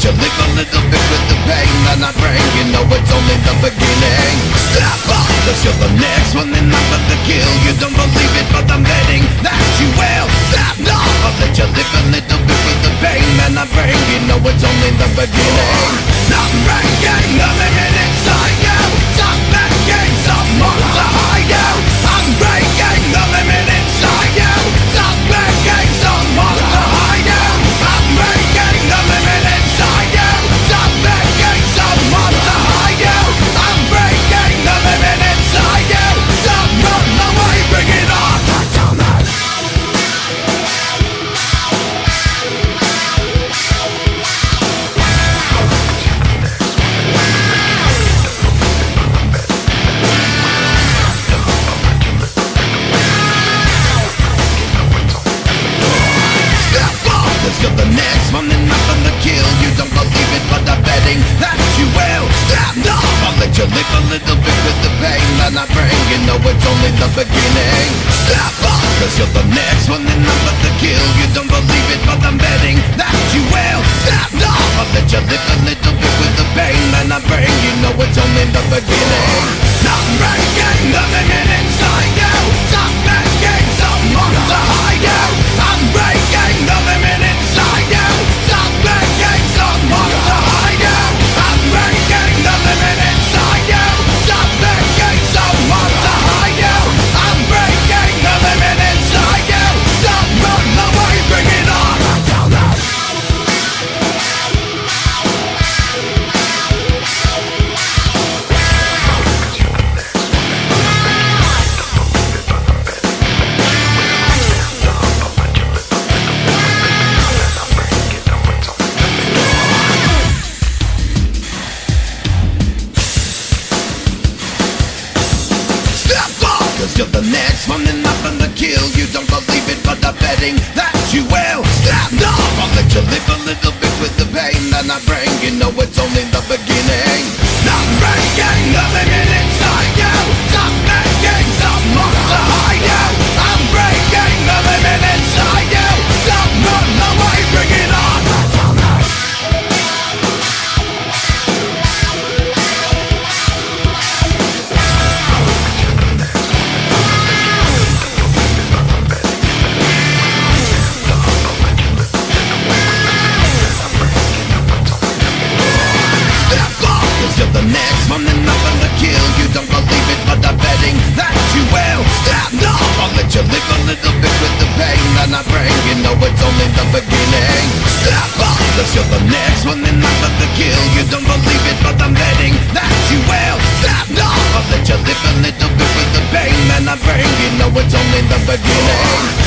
you live a little bit with the pain that I bring. You know it's only the beginning. Step up, cause you're the next one in line for the kill. You don't believe it, but I'm betting that you will. Step up, I'll let you live a little bit with the pain that I bring. You know it's only the beginning. Not breaking the limit inside you. Stop making someone to hide you. I'm breaking the limit inside you. Stop making someone to hide you. I'm breaking the limit inside you. Stop making someone to hide you. I'm breaking the limit inside you. Stop running away, bring it on. You're the next one in line for the kill. You don't believe it, but I'm betting that you will. Stand up, I'll let you live a little bit with the pain that I bring. You know it's only the beginning. Step up, cause you're the next one in line for the kill. You don't believe it, but I'm betting that you will. Stand up, I'll let you live a little bit with the pain that I bring. You know it's only the beginning. Not breaking the limit inside you. Stop making someone to hide you. I'm breaking the limit inside you. Stop making someone to hide you. I'm breaking the limit inside you. Stop making someone to hide you. I'm breaking the limit inside you. Stop running away, bring it on. You're the next one in line for the kill. You don't believe it, but I'm betting that you will. Stand up, I'll let you live a little bit with the pain that I bring. You know it's only the beginning. Not breaking the limit inside you. Stop making someone to hide you. I'm breaking the limit inside you. Stop running away, bring it on. You're the next one in line for the kill. You don't believe it, but I'm betting that you will. Stand up, I'll let you live a little bit with the pain that I bring. You know it's only the beginning. Step up, cause you're the next one in line for the kill. You don't believe it, but I'm betting that you will. Stand up, I'll let you live a little bit with the pain that I bring. You know it's only the beginning.